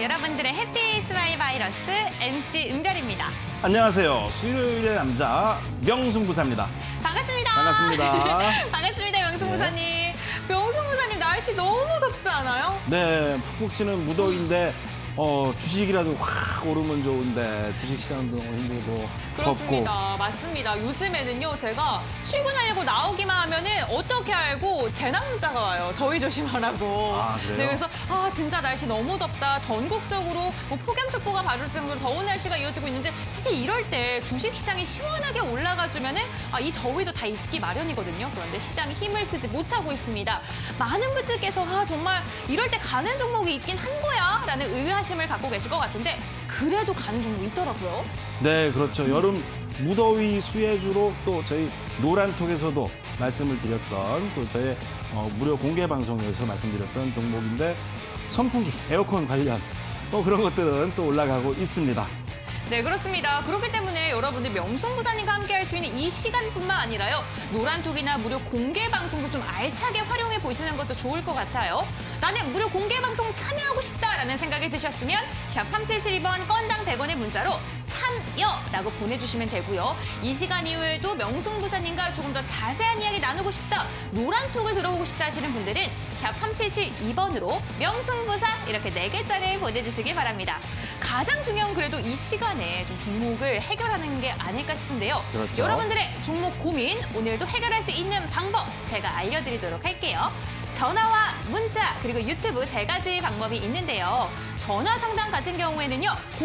여러분들의 해피 스마일 바이러스 MC 은별입니다. 안녕하세요. 수요일의 남자 명승부사입니다. 반갑습니다. 반갑습니다. 반갑습니다, 명승부사님. 명승부사님, 날씨 너무 덥지 않아요? 네, 푹푹 치는 무더위인데 주식이라도 확 오르면 좋은데 주식시장도 너무 힘들고 그렇습니다. 덥고. 맞습니다. 요즘에는요, 제가 출근하려고 나오기만 하면은 어떻게 알고 재난 문자가 와요. 더위 조심하라고. 아, 그래요? 네, 그래서 진짜 날씨 너무 덥다. 전국적으로 뭐 폭염특보가 발효 정도로 더운 날씨가 이어지고 있는데 사실 이럴 때 주식시장이 시원하게 올라가주면은 이 더위도 다 잊기 마련이거든요. 그런데 시장이 힘을 쓰지 못하고 있습니다. 많은 분들께서 정말 이럴 때 가는 종목이 있긴 한 거야 라는 의아심을 갖고 계실 것 같은데 그래도 가는 종목이 있더라고요. 네, 그렇죠. 여름 무더위 수혜주로 또 저희 노란톡에서도 말씀을 드렸던 또 저희 무료 공개 방송에서 말씀드렸던 종목인데 선풍기, 에어컨 관련 그런 것들은 또 올라가고 있습니다. 네, 그렇습니다. 그렇기 때문에 여러분들 명승부사님과 함께 할 수 있는 이 시간뿐만 아니라요. 노란톡이나 무료 공개 방송도 좀 알차게 활용해 보시는 것도 좋을 것 같아요. 나는 무료 공개 방송 참여하고 싶다라는 생각이 드셨으면 샵 3772번 건당 100원의 문자로 참여라고 보내주시면 되고요. 이 시간 이후에도 명승부사님과 조금 더 자세한 이야기 나누고 싶다, 노란톡을 들어보고 싶다 하시는 분들은 샵 3772번으로 명승부사 이렇게 4글자를 보내주시기 바랍니다. 가장 중요한 그래도 이 시간에 좀 종목을 해결하는 게 아닐까 싶은데요. 그렇죠. 여러분들의 종목 고민 오늘도 해결할 수 있는 방법 제가 알려드리도록 할게요. 전화와 문자 그리고 유튜브 3가지 방법이 있는데요. 전화 상담 같은 경우에는요.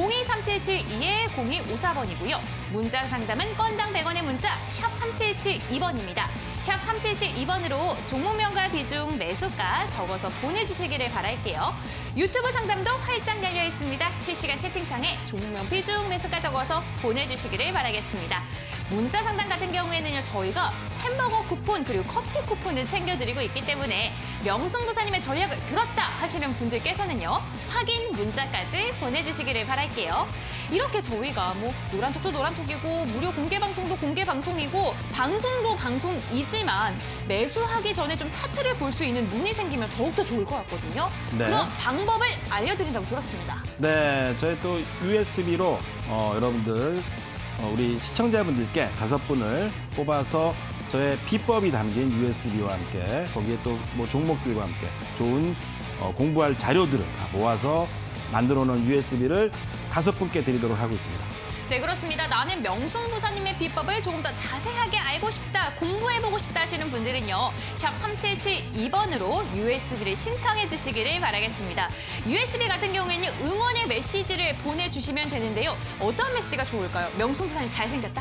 023772-0254번이고요. 문자 상담은 건당 100원의 문자 샵 3772번입니다. 샵 3772번으로 종목명과 비중, 매수가 적어서 보내주시기를 바랄게요. 유튜브 상담도 활짝 열려 있습니다. 실시간 채팅창에 종목명, 비중, 매수가 적어서 보내주시기를 바라겠습니다. 문자 상담 같은 경우에는요. 저희가 햄버거 쿠폰 그리고 커피 쿠폰을 챙겨드리고 있기 때문에 명승부사님의 전략을 들었다 하시는 분들께서는요. 확인 문자까지 보내주시기를 바랄게요. 이렇게 저희가 노란톡도 노란톡이고 무료 공개 방송도 공개 방송이고 방송도 방송이지만 매수하기 전에 좀 차트를 볼 수 있는 눈이 생기면 더욱더 좋을 것 같거든요. 네. 그런 방법을 알려드린다고 들었습니다. 네, 저희 또 USB로 여러분들 우리 시청자분들께 5분을 뽑아서 저의 비법이 담긴 USB와 함께 거기에 또 종목들과 함께 좋은 공부할 자료들을 다 모아서 만들어 놓은 USB를 5분께 드리도록 하고 있습니다. 네, 그렇습니다. 나는 명승부사님의 비법을 조금 더 자세하게 알고 싶다, 공부해보고 싶다 하시는 분들은요. 샵 3772번으로 USB를 신청해 주시기를 바라겠습니다. USB 같은 경우에는 응원의 메시지를 보내주시면 되는데요. 어떤 메시지가 좋을까요? 명승부사님 잘생겼다.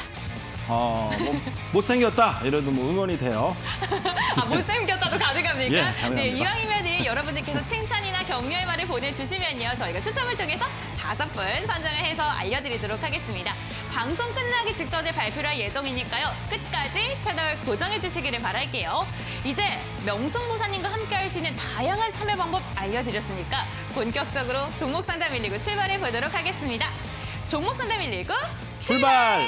못생겼다 이래도 응원이 돼요. 못생겼다도 가능합니까? 예, 가능합니다. 네, 이왕이면 여러분들께서 칭찬이나 격려의 말을 보내주시면요. 저희가 추첨을 통해서 5분 선정을 해서 알려드리도록 하겠습니다. 방송 끝나기 직전에 발표를 할 예정이니까요. 끝까지 채널 고정해 주시기를 바랄게요. 이제 명승부사님과 함께 할 수 있는 다양한 참여 방법 알려드렸으니까 본격적으로 종목 상담 119 출발해 보도록 하겠습니다. 종목 상담 119 출발!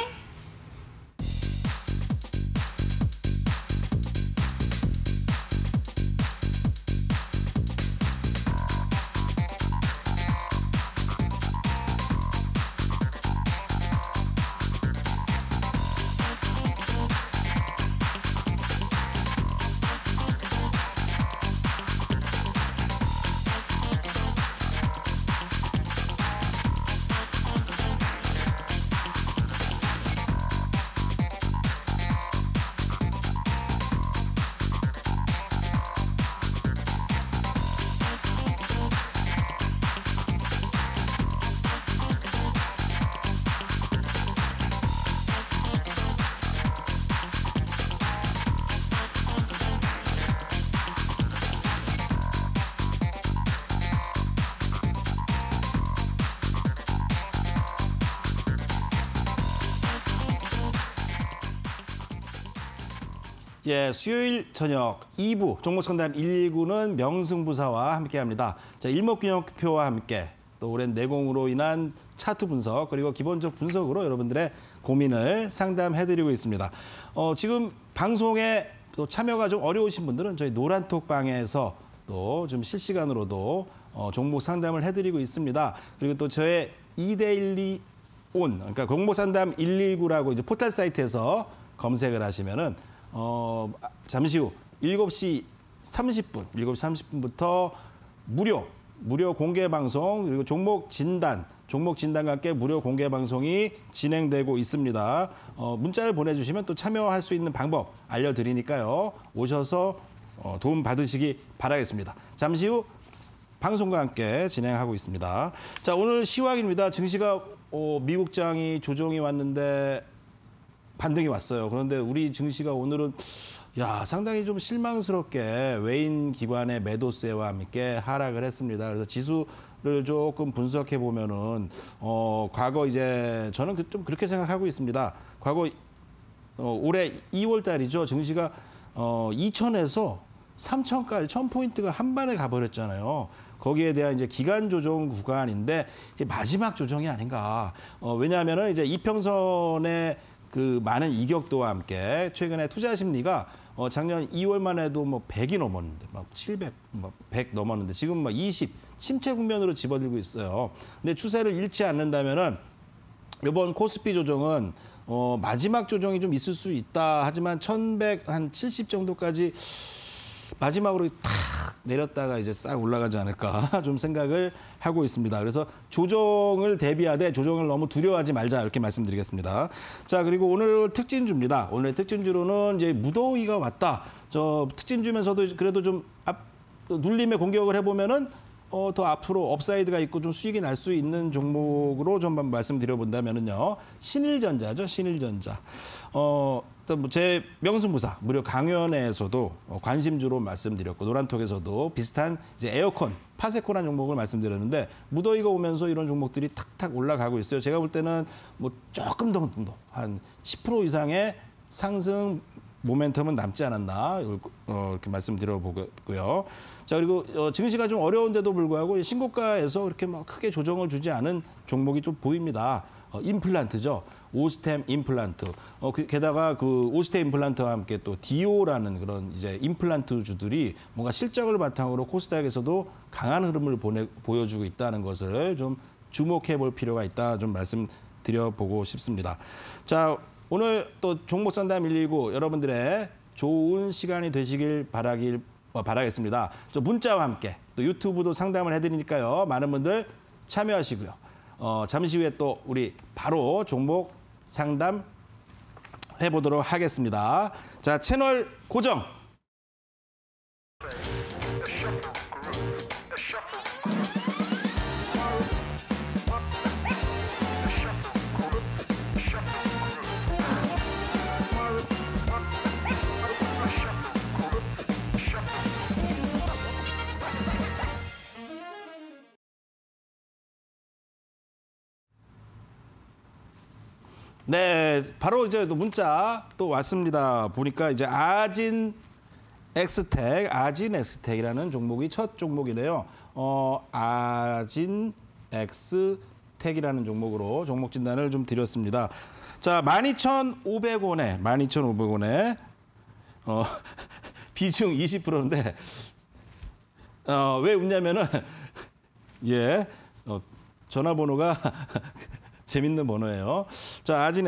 예, 수요일 저녁 2부 종목 상담 119는 명승부사와 함께합니다. 자, 일목균형표와 함께 또 오랜 내공으로 인한 차트 분석 그리고 기본적 분석으로 여러분들의 고민을 상담해드리고 있습니다. 지금 방송에 또 참여가 좀 어려우신 분들은 저희 노란톡방에서 또 좀 실시간으로도 종목 상담을 해드리고 있습니다. 그리고 또 저의 2대12 온, 그러니까 종목 상담 119라고 이제 포털 사이트에서 검색을 하시면은 잠시 후 7시 30분부터 무료 공개 방송, 그리고 종목 진단과 함께 무료 공개 방송이 진행되고 있습니다. 문자를 보내주시면 또 참여할 수 있는 방법 알려드리니까요. 오셔서 도움 받으시기 바라겠습니다. 잠시 후 방송과 함께 진행하고 있습니다. 자, 오늘 시황입니다. 증시가 미국장이 조정이 왔는데 반등이 왔어요. 그런데 우리 증시가 오늘은 상당히 좀 실망스럽게 외인 기관의 매도세와 함께 하락을 했습니다. 그래서 지수를 조금 분석해 보면은 과거 이제 저는 좀 그렇게 생각하고 있습니다. 과거 올해 2월 달이죠. 증시가 2천에서 3천까지 1000포인트가 한 번에 가버렸잖아요. 거기에 대한 이제 기간 조정 구간인데 마지막 조정이 아닌가. 왜냐하면은 이제 이평선의 그 많은 이격도와 함께 최근에 투자 심리가 작년 2월만 해도 뭐 100이 넘었는데 막 700, 막 100 넘었는데 지금 막 20 침체 국면으로 집어들고 있어요. 근데 추세를 잃지 않는다면은 이번 코스피 조정은 마지막 조정이 좀 있을 수 있다. 하지만 1170 정도까지 마지막으로 탁 내렸다가 이제 싹 올라가지 않을까 좀 생각을 하고 있습니다. 그래서 조정을 대비하되 조정을 너무 두려워하지 말자 이렇게 말씀드리겠습니다. 자, 그리고 오늘 특징주입니다. 오늘 특징주로는 이제 무더위가 왔다. 저 특징주면서도 그래도 좀 눌림의 공격을 해보면은 더 앞으로 업사이드가 있고 좀 수익이 날 수 있는 종목으로 좀 말씀드려본다면은요. 신일전자죠, 신일전자. 제 명승부사 무료 강연회에서도 관심주로 말씀드렸고 노란톡에서도 비슷한 이제 에어컨 파세코라는 종목을 말씀드렸는데 무더위가 오면서 이런 종목들이 탁탁 올라가고 있어요. 제가 볼 때는 뭐 조금 더 한 10% 이상의 상승 모멘텀은 남지 않았나 이렇게 말씀드려보고요. 자, 그리고 증시가 좀 어려운데도 불구하고 신고가에서 그렇게 막 크게 조정을 주지 않은 종목이 좀 보입니다. 임플란트죠. 오스템 임플란트. 게다가 그 오스템 임플란트와 함께 또 디오라는 그런 이제 임플란트주들이 뭔가 실적을 바탕으로 코스닥에서도 강한 흐름을 보여주고 있다는 것을 좀 주목해 볼 필요가 있다 좀 말씀드려보고 싶습니다. 자, 오늘 또 종목 상담 119 여러분들의 좋은 시간이 되시길 바라겠습니다. 저 문자와 함께 또 유튜브도 상담을 해드리니까요. 많은 분들 참여하시고요. 잠시 후에 또 우리 바로 종목 상담 해보도록 하겠습니다. 자, 채널 고정. 네, 바로 이제 또 문자 또 왔습니다. 보니까 이제 아진 엑스텍이라는 종목이 첫 종목이네요. 아진 엑스텍이라는 종목으로 종목 진단을 좀 드렸습니다. 자, 12,500원에 비중 20%인데 왜 웃냐면은 전화번호가 재밌는 번호예요. 자, 아진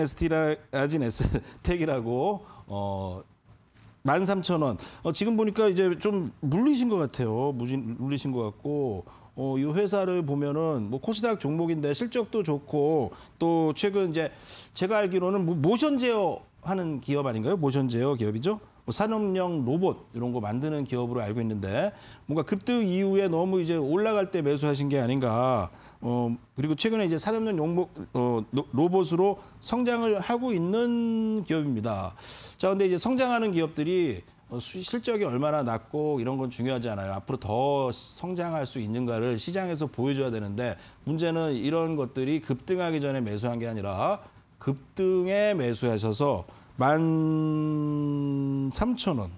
에스텍이라고 13,000원. 지금 보니까 이제 좀 물리신 것 같아요. 물리신 것 같고, 이 회사를 보면은 뭐 코스닥 종목인데 실적도 좋고 또 최근 이제 제가 알기로는 모션 제어 하는 기업 아닌가요? 모션 제어 기업이죠. 산업용 로봇 이런 거 만드는 기업으로 알고 있는데 뭔가 급등 이후에 너무 이제 올라갈 때 매수하신 게 아닌가. 그리고 최근에 이제 산업용 로봇으로 성장을 하고 있는 기업입니다. 자, 근데 이제 성장하는 기업들이 실적이 얼마나 낮고 이런 건 중요하지 않아요. 앞으로 더 성장할 수 있는가를 시장에서 보여줘야 되는데 문제는 이런 것들이 급등하기 전에 매수한 게 아니라 급등에 매수하셔서 13,000원,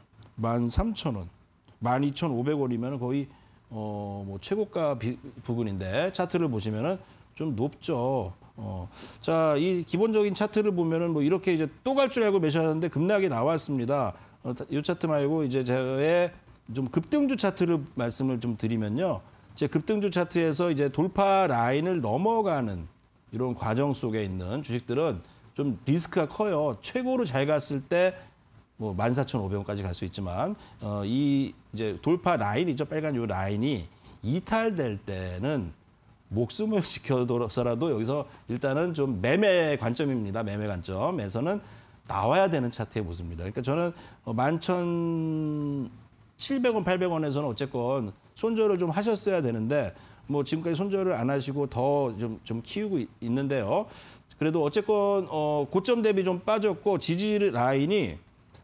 12,500원이면 거의 뭐 최고가 부근인데 차트를 보시면은 좀 높죠. 자, 이 기본적인 차트를 보면은 뭐 이렇게 이제 또 갈 줄 알고 매수하는데 급락이 나왔습니다. 이 차트 말고 이제 저의 좀 급등주 차트를 말씀을 좀 드리면요. 제 급등주 차트에서 이제 돌파 라인을 넘어가는 이런 과정 속에 있는 주식들은 좀 리스크가 커요. 최고로 잘 갔을 때 뭐 14,500원까지 갈 수 있지만 이 이제 돌파 라인이죠. 빨간 요 라인이 이탈될 때는 목숨을 지켜서라도 여기서 일단은 좀 매매 관점입니다. 매매 관점에서는 나와야 되는 차트의 모습입니다. 그러니까 저는 11,700원, 800원에서는 어쨌건 손절을 좀 하셨어야 되는데 뭐 지금까지 손절을 안 하시고 더 좀 키우고 있는데요. 그래도 어쨌건 고점 대비 좀 빠졌고 지지 라인이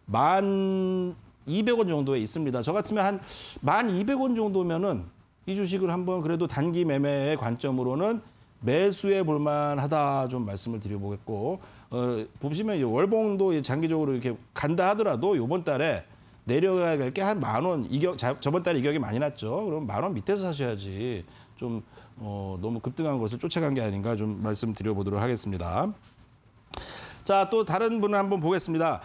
1,200원 정도에 있습니다. 저 같으면 한 1,200원 정도면은 이 주식을 한번 그래도 단기 매매의 관점으로는 매수해 볼 만하다 좀 말씀을 드려보겠고 보시면 월봉도 장기적으로 이렇게 간다 하더라도 이번 달에 내려가야 될 게 한 10,000원 저번 달에 이격이 많이 났죠. 그럼 10,000원 밑에서 사셔야지 좀 너무 급등한 것을 쫓아간 게 아닌가 좀 말씀드려보도록 하겠습니다. 자, 또 다른 분을 한번 보겠습니다.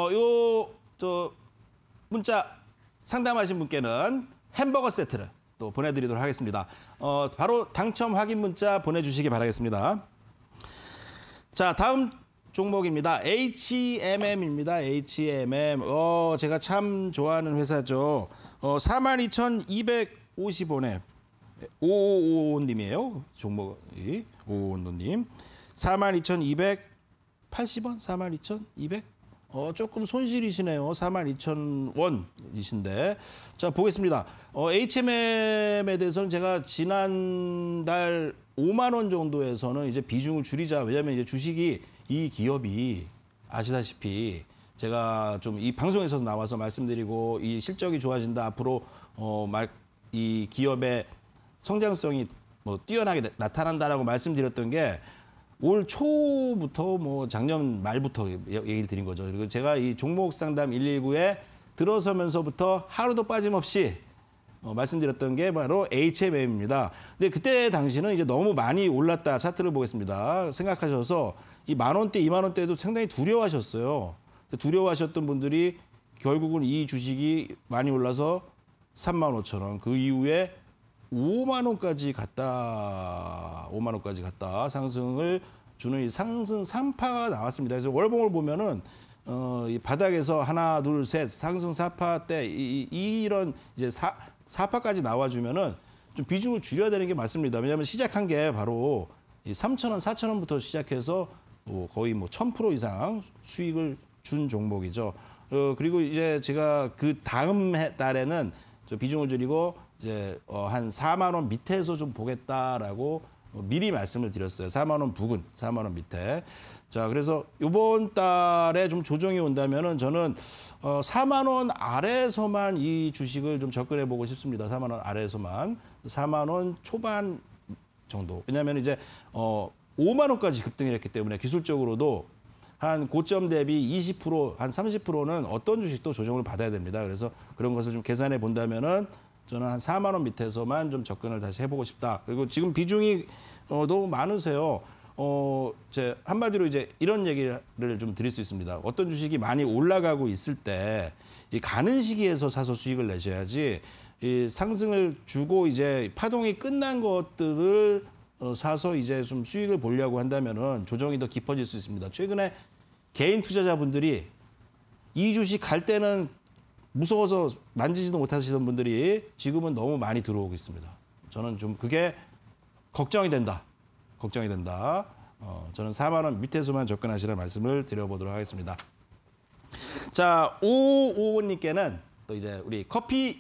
문자 상담하신 분께는 햄버거 세트를 또 보내드리도록 하겠습니다. 바로 당첨 확인 문자 보내주시기 바라겠습니다. 자, 다음 종목입니다. HMM입니다. HMM. 제가 참 좋아하는 회사죠. 42,250원에 5555님이에요. 종목이 5555님. 42,280원? 42,200? 조금 손실이시네요. 42,000원이신데. 자, 보겠습니다. HMM에 대해서는 제가 지난달 5만 원 정도에서는 이제 비중을 줄이자. 왜냐하면 이제 주식이 이 기업이 아시다시피 제가 좀 이 방송에서 나와서 말씀드리고 이 실적이 좋아진다. 앞으로 이 기업의 성장성이 뭐 뛰어나게 나타난다라고 말씀드렸던 게 올 초부터 뭐 작년 말부터 얘기를 드린 거죠. 그리고 제가 이 종목 상담 119에 들어서면서부터 하루도 빠짐없이 말씀드렸던 게 바로 HMM입니다. 근데 그때 당시는 이제 너무 많이 올랐다. 차트를 보겠습니다. 생각하셔서 이 10,000원대, 20,000원대도 상당히 두려워하셨어요. 두려워하셨던 분들이 결국은 이 주식이 많이 올라서 35,000원. 그 이후에 5만 원까지 갔다. 5만 원까지 갔다. 상승을 주는 이 상승 3파가 나왔습니다. 그래서 월봉을 보면은 이 바닥에서 하나, 둘, 셋 상승 4파 때 이런 이제 4파까지 나와주면은 좀 비중을 줄여야 되는 게 맞습니다. 왜냐하면 시작한 게 바로 이 3,000원, 4,000원부터 시작해서 거의 뭐 1,000% 이상 수익을 준 종목이죠. 그리고 이제 제가 그 다음 달에는 비중을 줄이고 이제 한 4만 원 밑에서 좀 보겠다라고 미리 말씀을 드렸어요. 4만 원 부근, 4만 원 밑에. 자, 그래서 이번 달에 좀 조정이 온다면은 저는 4만 원 아래에서만 이 주식을 좀 접근해 보고 싶습니다. 4만 원 아래에서만 4만 원 초반 정도. 왜냐하면 이제 5만 원까지 급등을 했기 때문에 기술적으로도 한 고점 대비 20%, 한 30%는 어떤 주식도 조정을 받아야 됩니다. 그래서 그런 것을 좀 계산해 본다면은 저는 한 4만 원 밑에서만 좀 접근을 다시 해보고 싶다. 그리고 지금 비중이 너무 많으세요. 한마디로 이제 이런 얘기를 좀 드릴 수 있습니다. 어떤 주식이 많이 올라가고 있을 때 이 가는 시기에서 사서 수익을 내셔야지 이 상승을 주고 이제 파동이 끝난 것들을 사서 이제 좀 수익을 보려고 한다면은 조정이 더 깊어질 수 있습니다. 최근에 개인 투자자분들이 이 주식 갈 때는 무서워서 만지지도 못하시던 분들이 지금은 너무 많이 들어오고 있습니다. 저는 좀 그게 걱정이 된다. 걱정이 된다. 저는 4만 원 밑에서만 접근하시라는 말씀을 드려보도록 하겠습니다. 자, 5555님께는 또 이제 우리 커피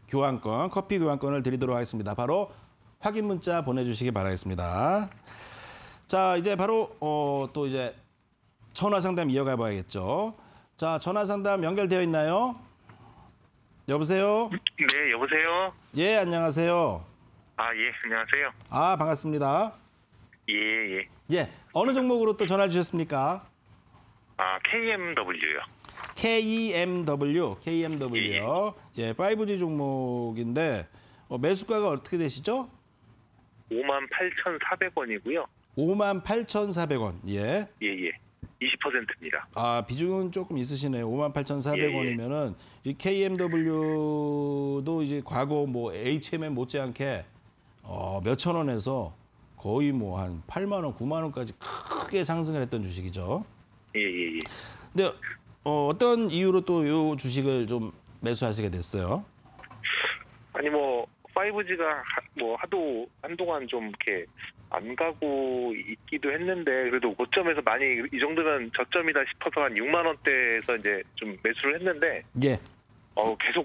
교환권을 드리도록 하겠습니다. 바로 확인 문자 보내주시기 바라겠습니다. 자, 이제 바로 또 이제 전화 상담 이어가 봐야겠죠. 자, 전화 상담 연결되어 있나요? 여보세요? 네, 여보세요? 예, 안녕하세요. 예, 안녕하세요. 반갑습니다. 예. 예, 어느 종목으로 또 전화 주셨습니까? KMW요. KMW. 예, 5G 종목인데 매수가가 어떻게 되시죠? 58,400원이고요. 58,400원. 예. 예. 20%입니다. 아, 비중은 조금 있으시네요. 58,400원이면은 이 KMW도 이제 과거 뭐 HMM 못지않게 몇천 원에서 거의 뭐 한 8만 원, 9만 원까지 크게 상승을 했던 주식이죠. 예. 근데 어떤 이유로 또 이 주식을 좀 매수하시게 됐어요? 아니 뭐 5G가 뭐 하도 한동안 좀 이렇게 안 가고 있기도 했는데 그래도 고점에서 많이 이 정도면 저점이다 싶어서 한 6만 원대에서 이제 좀 매수를 했는데 예. 계속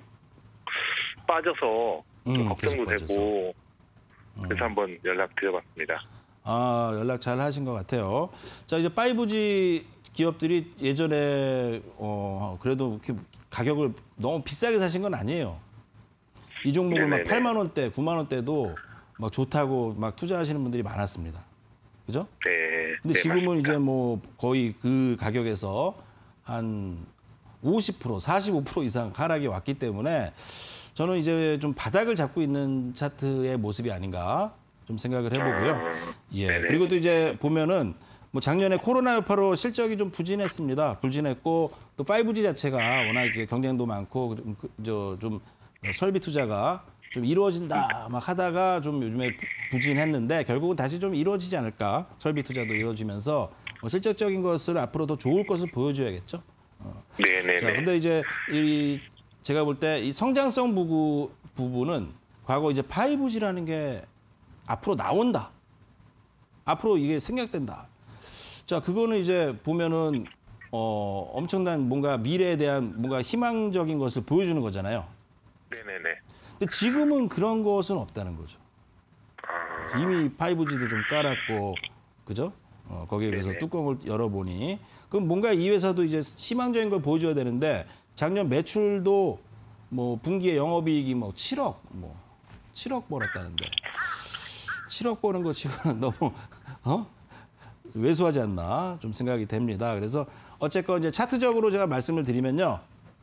빠져서 좀 걱정도 계속 되고 그래서 한번 연락드려봤습니다. 아, 연락 잘 하신 것 같아요. 자, 이제 5G 기업들이 예전에 그래도 이렇게 가격을 너무 비싸게 사신 건 아니에요. 이 종목을 막 8만 원대, 9만 원대도 막 좋다고 막 투자하시는 분들이 많았습니다. 그죠? 네. 근데 지금은 맞습니다. 이제 뭐 거의 그 가격에서 한 50%, 45% 이상 하락이 왔기 때문에 저는 이제 좀 바닥을 잡고 있는 차트의 모습이 아닌가 좀 생각을 해보고요. 예. 네네. 그리고 또 이제 보면은 뭐 작년에 코로나 여파로 실적이 좀 부진했습니다. 부진했고 또 5G 자체가 워낙 이제 경쟁도 많고 좀 설비 투자가 좀 이루어진다 막 하다가 좀 요즘에 부진했는데 결국은 다시 좀 이루어지지 않을까. 설비 투자도 이루어지면서 뭐 실질적인 것을 앞으로 더 좋을 것을 보여줘야겠죠. 네네네. 자, 근데 이제 제가 볼 때 이 성장성 부분은 과거 이제 5G라는 게 앞으로 나온다. 앞으로 이게 생략된다. 자, 그거는 이제 보면은 엄청난 뭔가 미래에 대한 뭔가 희망적인 것을 보여주는 거잖아요. 네네네. 근데 지금은 그런 것은 없다는 거죠. 이미 5G도 좀 깔았고, 그죠? 거기에 비해서 네네. 뚜껑을 열어보니. 그럼 뭔가 이 회사도 이제 희망적인 걸 보여줘야 되는데, 작년 매출도 뭐 분기에 영업이익이 뭐 7억 벌었다는데. 7억 버는 거 지금 너무, 왜소하지 않나 좀 생각이 됩니다. 그래서 어쨌건 이제 차트적으로 제가 말씀을 드리면요.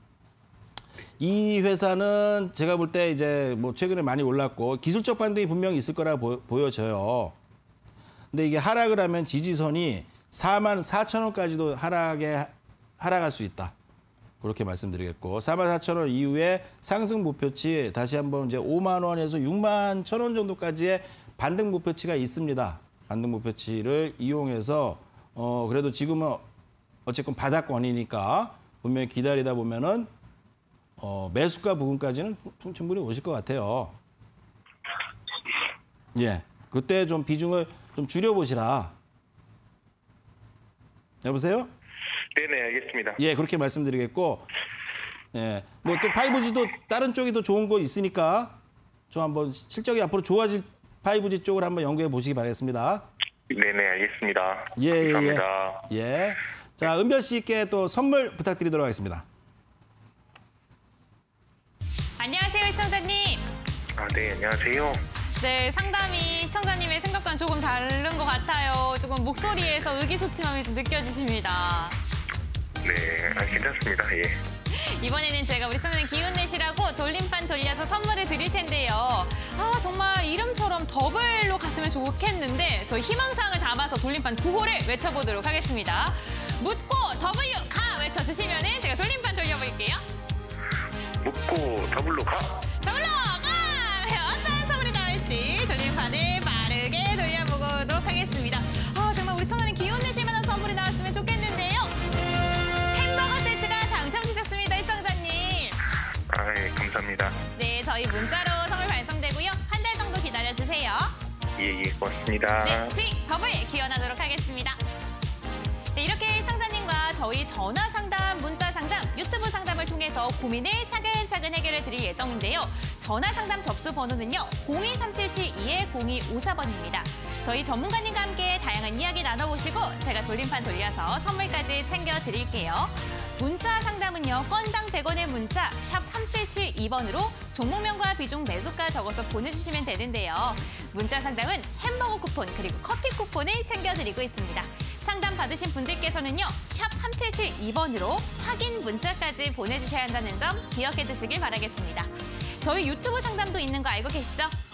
이 회사는 제가 볼 때 이제 뭐 최근에 많이 올랐고 기술적 반등이 분명히 있을 거라 보여져요. 근데 이게 하락을 하면 지지선이 44,000원까지도 하락할 수 있다. 그렇게 말씀드리겠고 44,000원 이후에 상승 목표치 다시 한번 이제 5만 원에서 6만 1,000원 정도까지의 반등 목표치가 있습니다. 반등 목표치를 이용해서 그래도 지금은 어쨌건 바닥권이니까 분명히 기다리다 보면은 매수가 부분까지는 충분히 오실 것 같아요. 예, 그때 좀 비중을 좀 줄여보시라. 여보세요? 네네, 알겠습니다. 예, 그렇게 말씀드리겠고, 예, 뭐 또 5G도 다른 쪽이 더 좋은 거 있으니까 좀 한번 실적이 앞으로 좋아질 5G 쪽을 한번 연구해 보시기 바라겠습니다. 네네, 알겠습니다. 예, 감사합니다. 예. 자, 은별 씨께 또 선물 부탁드리도록 하겠습니다. 안녕하세요, 시청자님. 네, 안녕하세요. 네, 상담이 시청자님의 생각과는 조금 다른 것 같아요. 조금 목소리에서 의기소침함이 좀 느껴지십니다. 네, 괜찮습니다. 예. 이번에는 제가 우리 시청자님 기운 내시라고 돌림판 돌려서 선물을 드릴 텐데요. 정말 이름처럼 더블로 갔으면 좋겠는데 저희 희망사항을 담아서 돌림판 9호를 외쳐보도록 하겠습니다. 묻고 W 가 외쳐주시면은 제가 돌림판 돌려볼게요. 묻고 더블로 가? 더블로 가! 어떤 선물이 나올지 돌림판을 빠르게 돌려보도록 하겠습니다. 정말 우리 시청자님 기운 내실 만한 선물이 나왔으면 좋겠는데요. 햄버거 세트가 당첨되셨습니다, 시청자님. 예, 감사합니다. 네, 저희 문자로 선물 발송되고요. 한 달 정도 기다려주세요. 예, 고맙습니다. 네, 수익 더블 기원하도록 하겠습니다. 네, 이렇게 시청자님과 저희 전화 상담, 문자 상담, 유튜브 상담을 통해서 고민을 차근차근 해결해 드릴 예정인데요. 전화 상담 접수 번호는요. 023772-0254번입니다. 저희 전문가님과 함께 다양한 이야기 나눠보시고 제가 돌림판 돌려서 선물까지 챙겨드릴게요. 문자 상담은요. 건당 100원의 문자 샵 3772번으로 종목명과 비중 매수가 적어서 보내주시면 되는데요. 문자 상담은 햄버거 쿠폰 그리고 커피 쿠폰을 챙겨드리고 있습니다. 상담 받으신 분들께서는요. 샵 3772번으로 확인 문자까지 보내주셔야 한다는 점 기억해 두시길 바라겠습니다. 저희 유튜브 상담도 있는 거 알고 계시죠?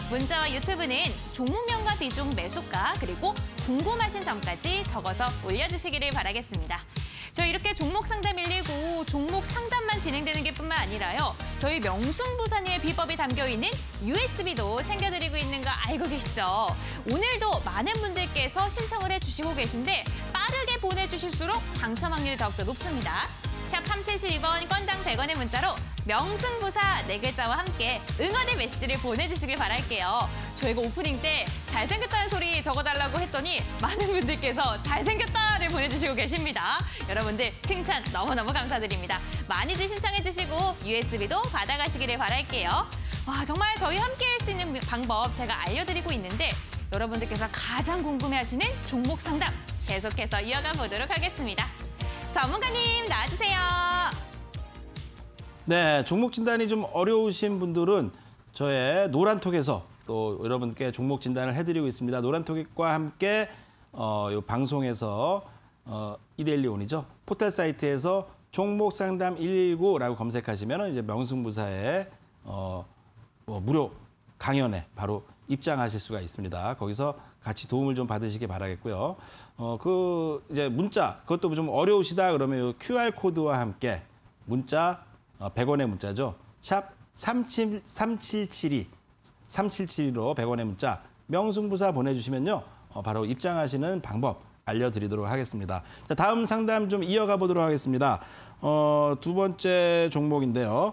문자와 유튜브는 종목명과 비중, 매수가, 그리고 궁금하신 점까지 적어서 올려주시기를 바라겠습니다. 저희 이렇게 종목 상담 119, 종목 상담만 진행되는 게 뿐만 아니라요. 저희 명승부사님의 비법이 담겨있는 USB도 챙겨드리고 있는 거 알고 계시죠? 오늘도 많은 분들께서 신청을 해주시고 계신데 빠르게 보내주실수록 당첨 확률이 더욱더 높습니다. 샵 3772번 건당 100원의 문자로 명승부사 4글자와 함께 응원의 메시지를 보내주시길 바랄게요. 저희가 오프닝 때 잘생겼다는 소리 적어달라고 했더니 많은 분들께서 잘생겼다를 보내주시고 계십니다. 여러분들 칭찬 너무너무 감사드립니다. 많이들 신청해주시고 USB도 받아가시기를 바랄게요. 와, 정말 저희 함께 할 수 있는 방법 제가 알려드리고 있는데 여러분들께서 가장 궁금해하시는 종목 상담 계속해서 이어가 보도록 하겠습니다. 전문가님 나와주세요. 네, 종목 진단이 좀 어려우신 분들은 저의 노란톡에서 또 여러분께 종목 진단을 해드리고 있습니다. 노란톡과 함께 이 방송에서 이데일리온이죠. 포털 사이트에서 종목 상담 119라고 검색하시면 이제 명승부사의 무료 강연에 바로 입장하실 수가 있습니다. 거기서 같이 도움을 좀 받으시기 바라겠고요. 이제 문자, 그것도 좀 어려우시다 그러면 이 QR 코드와 함께 문자, 100원의 문자죠. 샵 37772, 3772로 100원의 문자, 명승부사 보내주시면요. 바로 입장하시는 방법 알려드리도록 하겠습니다. 자, 다음 상담 좀 이어가 보도록 하겠습니다. 두 번째 종목인데요.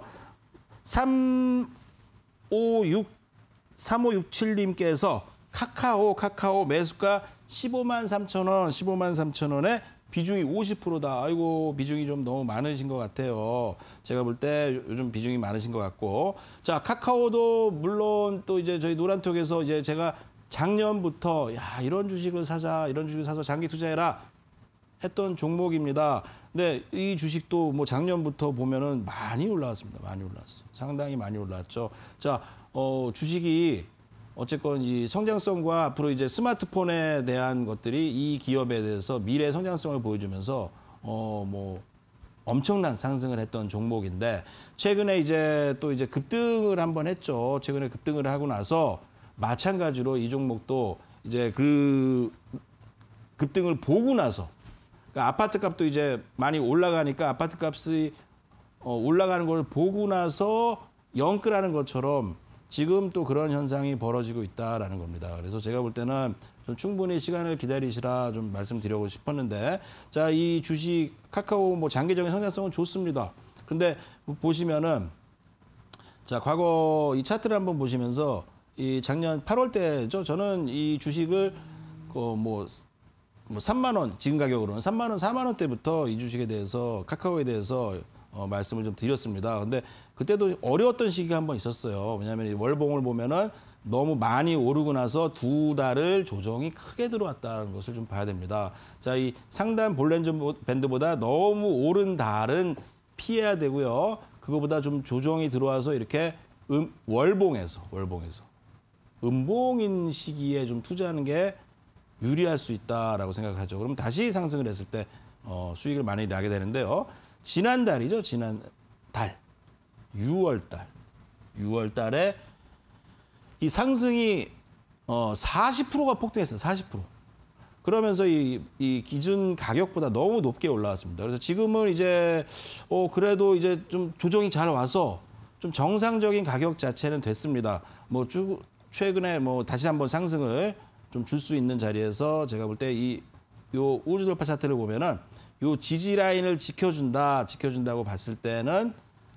3567님께서 카카오 매수가 15만 3천 원에 비중이 50%다. 아이고, 비중이 좀 너무 많으신 것 같아요. 제가 볼 때 요즘 비중이 많으신 것 같고. 자, 카카오도 물론 또 이제 저희 노란톡에서 이제 제가 작년부터 야, 이런 주식을 사자, 이런 주식을 사서 장기 투자해라 했던 종목입니다. 근데 이 주식도 뭐 작년부터 보면은 많이 올라왔습니다. 많이 올랐어. 상당히 많이 올랐죠. 자, 주식이 어쨌건 이 성장성과 앞으로 이제 스마트폰에 대한 것들이 이 기업에 대해서 미래 성장성을 보여주면서 뭐 엄청난 상승을 했던 종목인데 최근에 이제 또 이제 급등을 한번 했죠. 최근에 급등을 하고 나서 마찬가지로 이 종목도 이제 그 급등을 보고 나서 그러니까 아파트 값도 이제 많이 올라가니까 아파트 값이 올라가는 걸 보고 나서 영끌하는 것처럼 지금 또 그런 현상이 벌어지고 있다라는 겁니다. 그래서 제가 볼 때는 좀 충분히 시간을 기다리시라 좀 말씀드리고 싶었는데, 자, 이 주식 카카오 뭐 장기적인 성장성은 좋습니다. 근데 보시면은 자, 과거 이 차트를 한번 보시면서 이 작년 8월 때죠. 저는 이 주식을 뭐 3만 원 지금 가격으로는 3만 원, 4만 원대부터 이 주식에 대해서 카카오에 대해서 말씀을 좀 드렸습니다. 근데 그때도 어려웠던 시기가 한번 있었어요. 왜냐하면 이 월봉을 보면은 너무 많이 오르고 나서 두 달을 조정이 크게 들어왔다는 것을 좀 봐야 됩니다. 자, 이 상단 볼렌저 밴드보다 너무 오른 달은 피해야 되고요. 그거보다 좀 조정이 들어와서 이렇게 월봉에서 음봉인 시기에 좀 투자하는 게 유리할 수 있다라고 생각하죠. 그럼 다시 상승을 했을 때 수익을 많이 나게 되는데요. 지난달이죠. 지난달 6월 달에 이 상승이 40%가 폭등했어요. 40%. 그러면서 이 기준 가격보다 너무 높게 올라왔습니다. 그래서 지금은 이제 그래도 이제 좀 조정이 잘 와서 좀 정상적인 가격 자체는 됐습니다. 뭐 최근에 뭐 다시 한번 상승을 좀 줄 수 있는 자리에서 제가 볼 때 요 우주 돌파 차트를 보면은 요 지지 라인을 지켜준다고 봤을 때는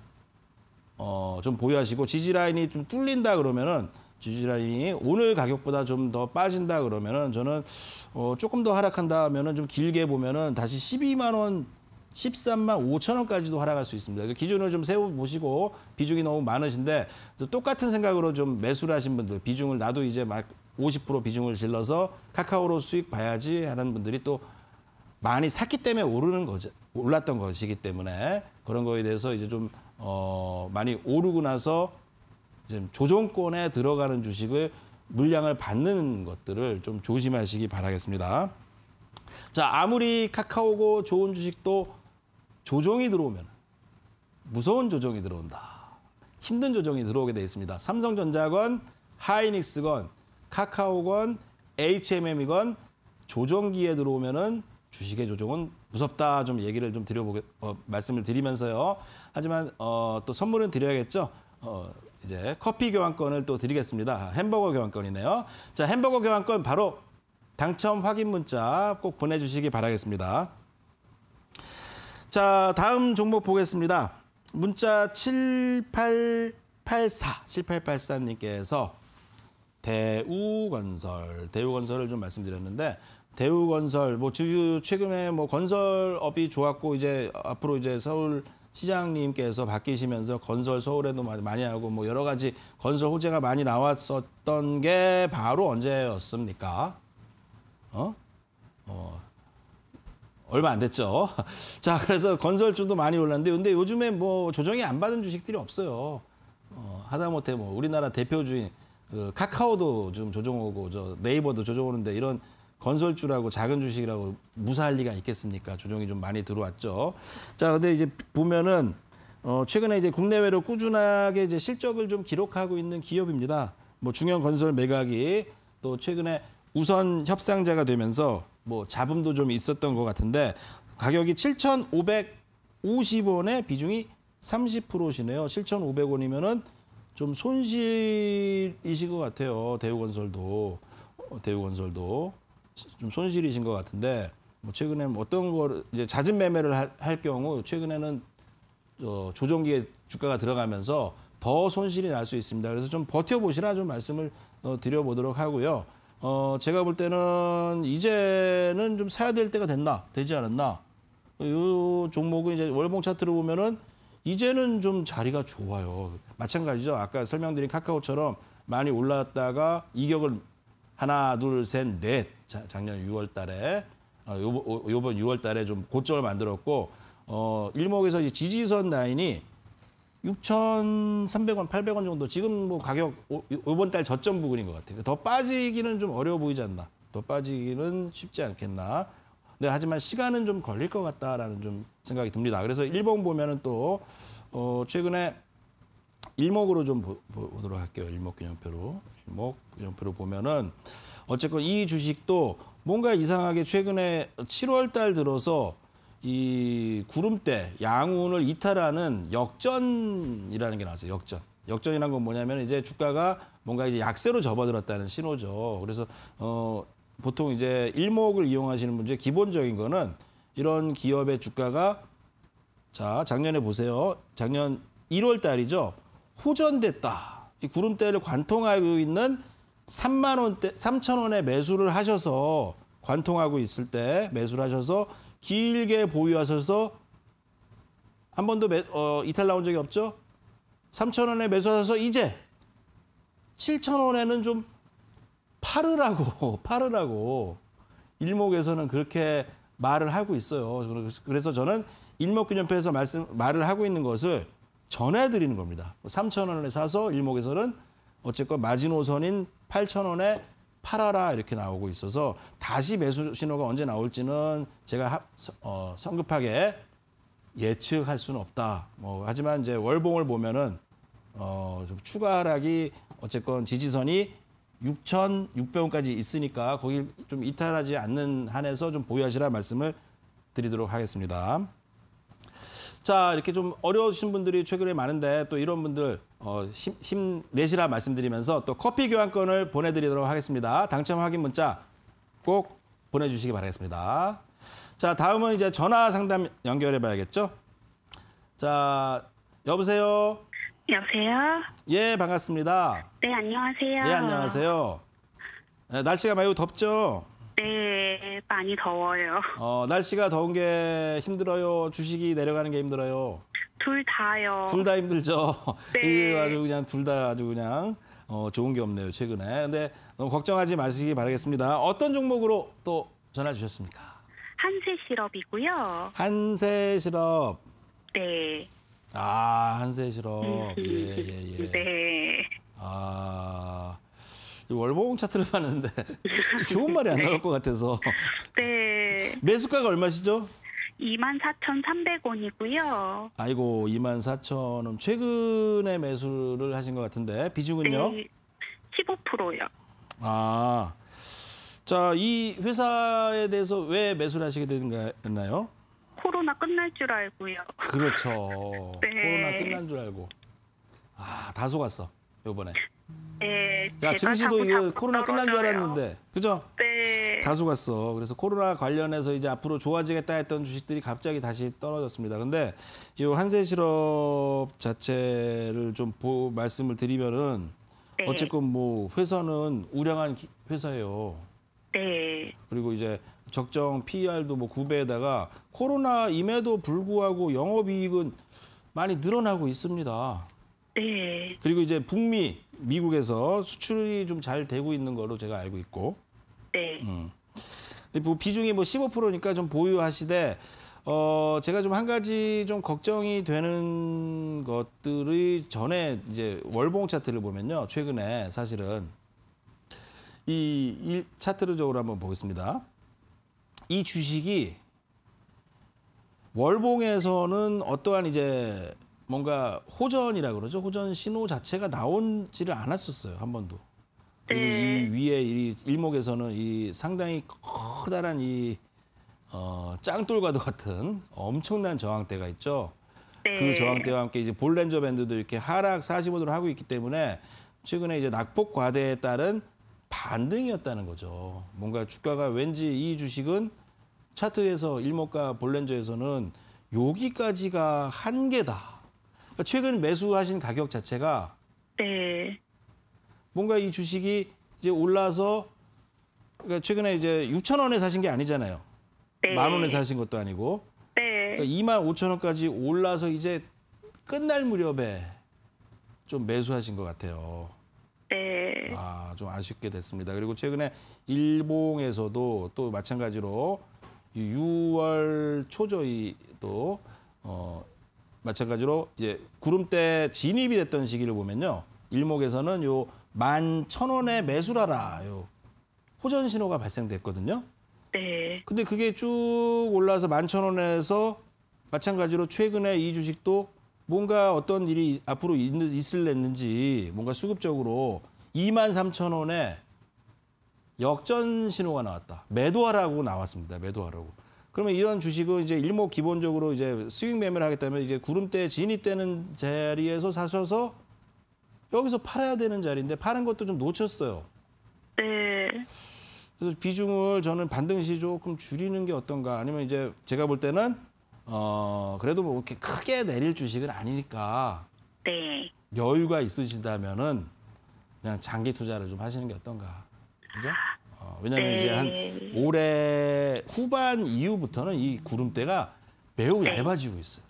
좀 보유하시고, 지지 라인이 좀 뚫린다 그러면은 지지 라인이 오늘 가격보다 좀 더 빠진다 그러면은 저는 조금 더 하락한다 하면은 좀 길게 보면은 다시 12만 원, 13만 5천 원까지도 하락할 수 있습니다. 그래서 기준을 좀 세워보시고, 비중이 너무 많으신데 똑같은 생각으로 좀 매수를 하신 분들, 비중을 나도 이제 막 50% 비중을 질러서 카카오로 수익 봐야지 하는 분들이 또 많이 샀기 때문에 올랐던 것이기 때문에 그런 거에 대해서 이제 좀 많이 오르고 나서 이제 조정권에 들어가는 주식을 물량을 받는 것들을 좀 조심하시기 바라겠습니다. 자, 아무리 카카오고 좋은 주식도 조정이 들어오면 무서운 조정이 들어온다. 힘든 조정이 들어오게 돼 있습니다. 삼성전자건 하이닉스건, 카카오건, HMM이건 조정기에 들어오면은 주식의 조정은 무섭다 좀 얘기를 좀 말씀을 드리면서요. 하지만 또 선물은 드려야겠죠. 이제 커피 교환권을 또 드리겠습니다. 햄버거 교환권이네요. 자, 햄버거 교환권 바로 당첨 확인 문자 꼭 보내주시기 바라겠습니다. 자, 다음 종목 보겠습니다. 문자 7884님께서 대우건설을 좀 말씀드렸는데 대우건설 최근에 건설업이 좋았고 이제 앞으로 이제 서울 시장님께서 바뀌시면서 건설 서울에도 많이 하고 여러 가지 건설 호재가 많이 나왔었던 게 바로 언제였습니까? 얼마 안 됐죠. 자, 그래서 건설주도 많이 올랐는데 근데 요즘에 조정이 안 받은 주식들이 없어요. 하다못해 우리나라 대표주인 카카오도 좀 조정 오고 네이버도 조정 오는데 이런 건설주라고 작은 주식이라고 무사할 리가 있겠습니까? 조정이 좀 많이 들어왔죠. 자, 근데 이제 보면은 최근에 이제 국내외로 꾸준하게 이제 실적을 좀 기록하고 있는 기업입니다. 중형 건설 매각이 또 최근에 우선 협상자가 되면서 잡음도 좀 있었던 것 같은데 가격이 7,550원에 비중이 30%시네요. 7,500원이면은 좀 손실이신 것 같아요. 대우건설도 좀 손실이신 것 같은데 최근에 어떤 걸 이제 잦은 매매를 할 경우 최근에는 조정기에 주가가 들어가면서 더 손실이 날 수 있습니다. 그래서 좀 버텨보시라 좀 말씀을 드려보도록 하고요. 제가 볼 때는 이제는 좀 사야 될 때가 되지 않았나. 이 종목은 이제 월봉 차트로 보면은 이제는 좀 자리가 좋아요. 마찬가지죠. 아까 설명드린 카카오처럼 많이 올랐다가 이격을 하나, 둘, 셋, 넷. 작년 6월 달에, 요번 6월 달에 좀 고점을 만들었고, 일목에서 이제 지지선 라인이 6,300원, 800원 정도 지금 가격 이번 달 저점 부근인 것 같아요. 더 빠지기는 좀 어려워 보이지 않나. 더 빠지기는 쉽지 않겠나. 네, 하지만 시간은 좀 걸릴 것 같다라는 좀 생각이 듭니다. 그래서 일봉 보면은 또 최근에 일목으로 좀 보도록 할게요. 일목균형표로 보면은 어쨌건 이 주식도 뭔가 이상하게 최근에 7월 달 들어서 이 구름대 양운을 이탈하는 역전이라는 게 나왔어요. 역전이라는 건 뭐냐면 이제 주가가 뭔가 이제 약세로 접어들었다는 신호죠. 그래서 보통 이제 일목을 이용하시는 분들 기본적인 거는 이런 기업의 주가가 자, 작년에 보세요. 작년 1월 달이죠. 호전됐다. 이 구름대를 관통하고 있는 3,000원에 매수를 하셔서 관통하고 있을 때 매수를 하셔서 길게 보유하셔서 한 번도 이탈 나온 적이 없죠. 3,000원에 매수하셔서 이제 7,000원에는 좀 팔으라고 일목에서는 그렇게 말을 하고 있어요. 그래서 저는 일목균형표에서 말을 하고 있는 것을 전해드리는 겁니다. 3,000원에 사서 일목에서는 어쨌건 마지노선인 8,000원에 팔아라 이렇게 나오고 있어서 다시 매수 신호가 언제 나올지는 제가 성급하게 예측할 수는 없다. 하지만 이제 월봉을 보면은 좀 추가 하락이 어쨌건 지지선이 6,600원까지 있으니까 거기 좀 이탈하지 않는 한에서 좀 보유하시라 말씀을 드리도록 하겠습니다. 자, 이렇게 좀 어려우신 분들이 최근에 많은데 또 이런 분들 힘내시라 말씀드리면서 또 커피 교환권을 보내드리도록 하겠습니다. 당첨 확인 문자 꼭 보내주시기 바라겠습니다. 자, 다음은 이제 전화 상담 연결해 봐야겠죠? 자, 여보세요? 여보세요? 예, 반갑습니다. 네, 안녕하세요. 네, 안녕하세요. 네, 날씨가 매우 덥죠? 네, 많이 더워요. 날씨가 더운 게 힘들어요? 주식이 내려가는 게 힘들어요? 둘 다요. 둘 다 힘들죠? 네. 이게 아주 그냥 둘 다 아주 그냥 좋은 게 없네요, 최근에. 근데 너무 걱정하지 마시기 바라겠습니다. 어떤 종목으로 또 전화 주셨습니까? 한세실업이고요. 한세실업. 네. 아, 한세실업. 예. 네. 아, 월봉 차트를 봤는데 좋은 말이 안 나올 것 같아서. 네. 매수가가 얼마시죠? 24,300원이고요. 아이고, 24,000원. 최근에 매수를 하신 것 같은데 비중은요? 네. 15%요. 아, 자, 이 회사에 대해서 왜 매수를 하시게 됐나요? 코로나 끝날 줄 알고요. 그렇죠. 네. 코로나 끝난 줄 알고. 아, 다 속았어, 요번에. 네, 야, 제가 증시도 자꾸 이거 자꾸 코로나 끝난 줄 떨어져요. 알았는데, 그죠? 네. 다 속았어. 그래서 코로나 관련해서 이제 앞으로 좋아지겠다 했던 주식들이 갑자기 다시 떨어졌습니다. 근데 이 한세실업 자체를 좀 말씀을 드리면은 네. 어쨌건 뭐 회사는 우량한 회사예요. 네. 그리고 이제 적정 PER도 뭐 9배에다가 코로나임에도 불구하고 영업이익은 많이 늘어나고 있습니다. 네. 그리고 이제 북미, 미국에서 수출이 좀 잘 되고 있는 걸로 제가 알고 있고. 네. 근데 뭐 비중이 뭐 15%니까 좀 보유하시되, 제가 좀 한 가지 좀 걱정이 되는 것들이 전에 이제 월봉 차트를 보면요. 최근에 사실은 이 차트적으로 한번 보겠습니다. 이 주식이 월봉에서는 어떠한 이제 뭔가 호전이라 그러죠. 호전 신호 자체가 나오지를 않았었어요. 한 번도. 그리고 네. 이 위에 이 일목에서는 이 상당히 커다란 이 짱돌과도 같은 엄청난 저항대가 있죠. 네. 그 저항대와 함께 이제 볼렌저 밴드도 이렇게 하락 45도를 하고 있기 때문에 최근에 이제 낙폭 과대에 따른 반등이었다는 거죠. 뭔가 주가가 왠지 이 주식은 차트에서 일목과 볼렌저에서는 여기까지가 한계다. 그러니까 최근 매수하신 가격 자체가 네. 뭔가 이 주식이 이제 올라서 그러니까 최근에 이제 6,000원에 사신 게 아니잖아요. 네. 10,000원에 사신 것도 아니고 네. 그러니까 25,000원까지 올라서 이제 끝날 무렵에 좀 매수하신 것 같아요. 네. 아, 좀 아쉽게 됐습니다. 그리고 최근에 일봉에서도 또 마찬가지로 6월 초저희도 마찬가지로 이제 구름대 진입이 됐던 시기를 보면요. 일목에서는 요 11,000원에 매수라라. 요 호전 신호가 발생됐거든요. 네. 근데 그게 쭉 올라서 11,000원에서 마찬가지로 최근에 이 주식도 뭔가 어떤 일이 앞으로 있을랬는지 뭔가 수급적으로 23,000원에 역전 신호가 나왔다. 매도하라고 나왔습니다. 매도하라고. 그러면 이런 주식은 이제 일목 기본적으로 이제 스윙 매매를 하겠다면 이제 구름대에 진입되는 자리에서 사셔서 여기서 팔아야 되는 자리인데 파는 것도 좀 놓쳤어요. 네. 그래서 비중을 저는 반등시 조금 줄이는 게 어떤가. 아니면 이제 제가 볼 때는 그래도 뭐 이렇게 크게 내릴 주식은 아니니까 네. 여유가 있으시다면은 그냥 장기 투자를 좀 하시는 게 어떤가. 그죠? 왜냐하면 네. 이제 한 올해 후반 이후부터는 이 구름대가 매우 얇아지고 있어요.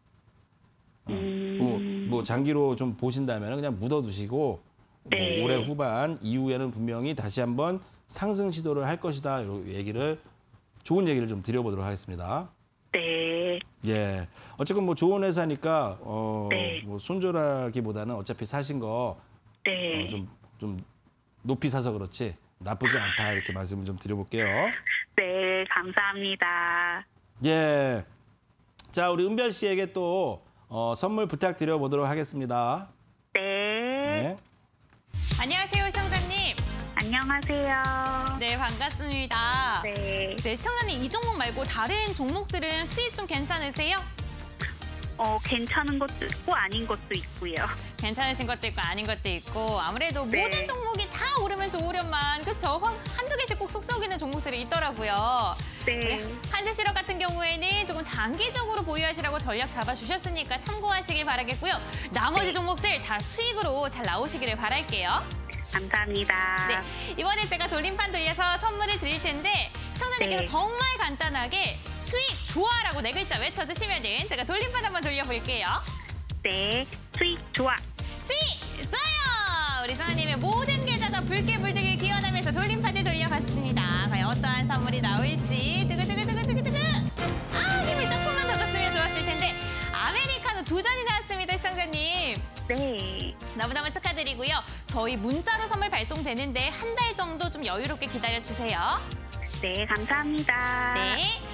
뭐 장기로 좀 보신다면 그냥 묻어두시고 네. 뭐 올해 후반 이후에는 분명히 다시 한번 상승 시도를 할 것이다. 이 얘기를 좋은 얘기를 좀 드려보도록 하겠습니다. 네. 예, 어쨌건 뭐 좋은 회사니까 네. 뭐 손절하기보다는 어차피 사신 거 네. 좀 높이 사서 그렇지 나쁘지 않다 이렇게 말씀을 좀 드려볼게요. 네. 감사합니다. 예, 자 우리 은별 씨에게 또 선물 부탁드려 보도록 하겠습니다. 네. 네. 안녕하세요, 시청자님. 안녕하세요. 네, 반갑습니다. 네. 네, 시청자님 이 종목 말고 다른 종목들은 수익 좀 괜찮으세요? 괜찮은 것도 있고 아닌 것도 있고요. 괜찮으신 것도 있고 아닌 것도 있고 아무래도 네. 모든 종목이 다 오르면 좋으련만 그쵸? 한두 개씩 꼭 속 썩이는 종목들이 있더라고요. 네. 한세실업 같은 경우에는 조금 장기적으로 보유하시라고 전략 잡아주셨으니까 참고하시길 바라겠고요. 나머지 네. 종목들 다 수익으로 잘 나오시기를 바랄게요. 감사합니다. 네, 이번에 제가 돌림판 돌려서 선물을 드릴 텐데 시청자님께서 네. 정말 간단하게 수익 좋아라고 네 글자 외쳐주시면은 제가 돌림판 한번 돌려볼게요. 네. 수익 좋아. 수익 좋아요! 우리 성아님의 모든 계좌가 붉게 물들길 기원하면서 돌림판을 돌려봤습니다. 과연 어떠한 선물이 나올지 두구두구두구두구두구. 아, 힘을 조금만 더 줬으면 좋았을 텐데 아메리카노 2잔이 나왔습니다, 시청자님. 네. 너무너무 축하드리고요. 저희 문자로 선물 발송되는데 한 달 정도 좀 여유롭게 기다려주세요. 네. 감사합니다. 네.